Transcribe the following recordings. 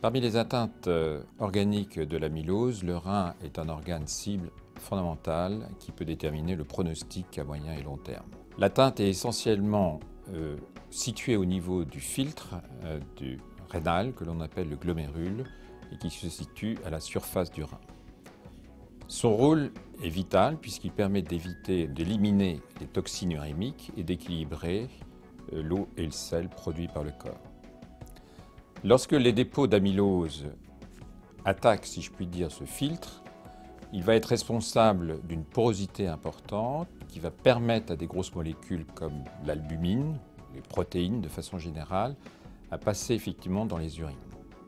Parmi les atteintes organiques de l'amylose, le rein est un organe cible fondamental qui peut déterminer le pronostic à moyen et long terme. L'atteinte est essentiellement située au niveau du filtre du rénal que l'on appelle le glomérule et qui se situe à la surface du rein. Son rôle est vital puisqu'il permet d'éliminer les toxines urémiques et d'équilibrer l'eau et le sel produits par le corps. Lorsque les dépôts d'amylose attaquent, si je puis dire, ce filtre, il va être responsable d'une porosité importante qui va permettre à des grosses molécules comme l'albumine, les protéines de façon générale, à passer effectivement dans les urines.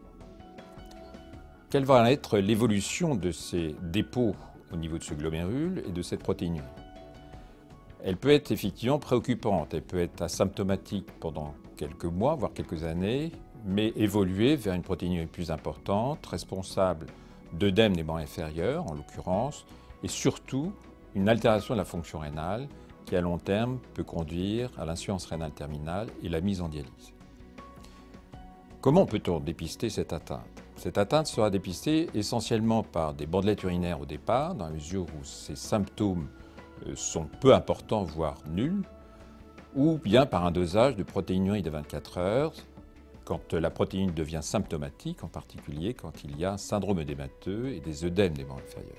Quelle va être l'évolution de ces dépôts au niveau de ce glomérule et de cette protéinurie? Elle peut être effectivement préoccupante, elle peut être asymptomatique pendant quelques mois, voire quelques années, mais évoluer vers une protéinurie plus importante, responsable d'œdème des membres inférieurs en l'occurrence, et surtout une altération de la fonction rénale qui à long terme peut conduire à l'insuffisance rénale terminale et la mise en dialyse. Comment peut-on dépister cette atteinte? Cette atteinte sera dépistée essentiellement par des bandelettes urinaires au départ, dans la mesure où ces symptômes sont peu importants, voire nuls, ou bien par un dosage de protéinurie de 24 heures, quand la protéine devient symptomatique, en particulier quand il y a un syndrome œdémateux et des œdèmes des membres inférieurs.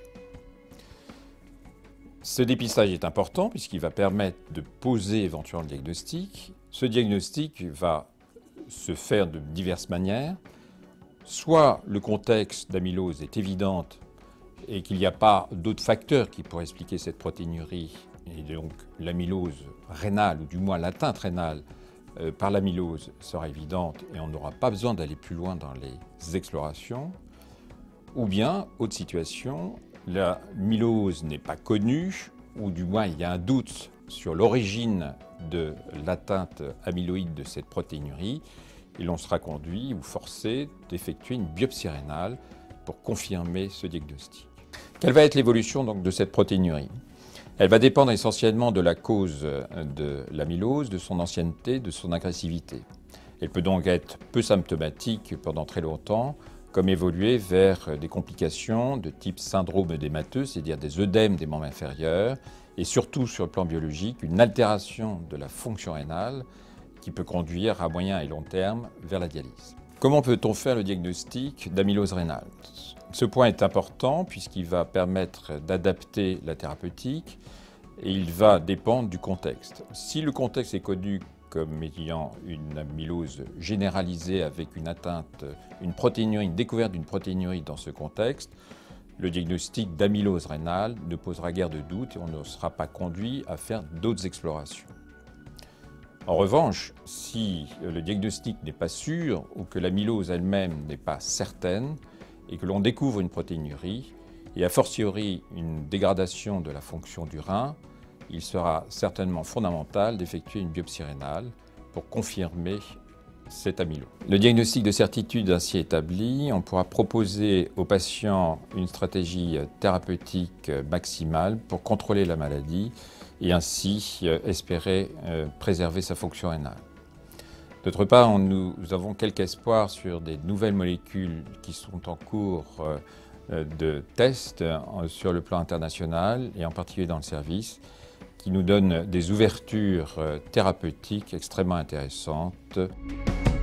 Ce dépistage est important puisqu'il va permettre de poser éventuellement le diagnostic. Ce diagnostic va se faire de diverses manières. Soit le contexte d'amylose est évident et qu'il n'y a pas d'autres facteurs qui pourraient expliquer cette protéinurie, et donc l'amylose rénale, ou du moins l'atteinte rénale par l'amylose sera évidente et on n'aura pas besoin d'aller plus loin dans les explorations. Ou bien, autre situation, l'amylose n'est pas connue, ou du moins il y a un doute sur l'origine de l'atteinte amyloïde de cette protéinurie, et l'on sera conduit ou forcé d'effectuer une biopsie rénale pour confirmer ce diagnostic. Quelle va être l'évolution donc de cette protéinurie? Elle va dépendre essentiellement de la cause de l'amylose, de son ancienneté, de son agressivité. Elle peut donc être peu symptomatique pendant très longtemps, comme évoluer vers des complications de type syndrome œdémateux, c'est-à-dire des œdèmes des membres inférieurs, et surtout sur le plan biologique, une altération de la fonction rénale qui peut conduire à moyen et long terme vers la dialyse. Comment peut-on faire le diagnostic d'amylose rénale? Ce point est important puisqu'il va permettre d'adapter la thérapeutique et il va dépendre du contexte. Si le contexte est connu comme ayant une amylose généralisée avec une atteinte, une découverte d'une protéinurie dans ce contexte, le diagnostic d'amylose rénale ne posera guère de doute et on ne sera pas conduit à faire d'autres explorations. En revanche, si le diagnostic n'est pas sûr ou que l'amylose elle-même n'est pas certaine et que l'on découvre une protéinurie et a fortiori une dégradation de la fonction du rein, il sera certainement fondamental d'effectuer une biopsie rénale pour confirmer cette amylose. Le diagnostic de certitude ainsi établi, on pourra proposer aux patients une stratégie thérapeutique maximale pour contrôler la maladie et ainsi espérer préserver sa fonction rénale. D'autre part, nous avons quelques espoirs sur des nouvelles molécules qui sont en cours de test sur le plan international et en particulier dans le service, qui nous donnent des ouvertures thérapeutiques extrêmement intéressantes.